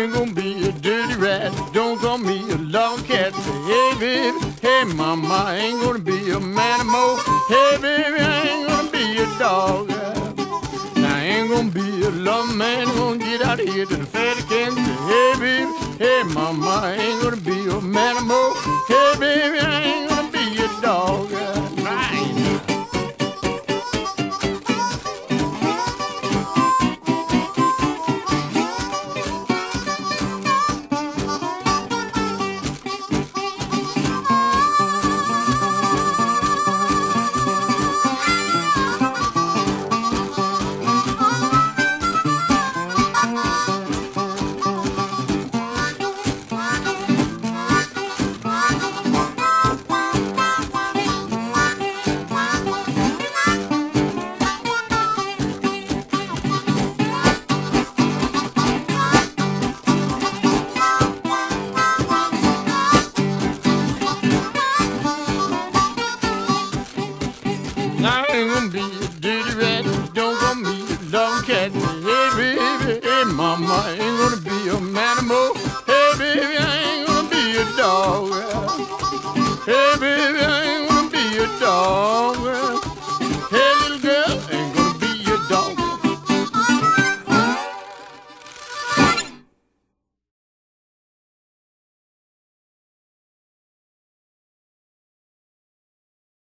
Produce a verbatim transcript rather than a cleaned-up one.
ain't gonna be a dirty rat. Don't call me a love cat. Say, hey baby, hey mama, I ain't gonna be a manimal. Hey baby, I ain't gonna be a dog. Now I ain't gonna be a love man. Gonna get out of here to the Vatican. Say, hey baby, hey mama, I ain't gonna be a manimal. Hey baby, I ain't gonna be a dog. Right. I ain't gonna be a dirty rat. Don't call me a dog cat. Hey baby, hey mama.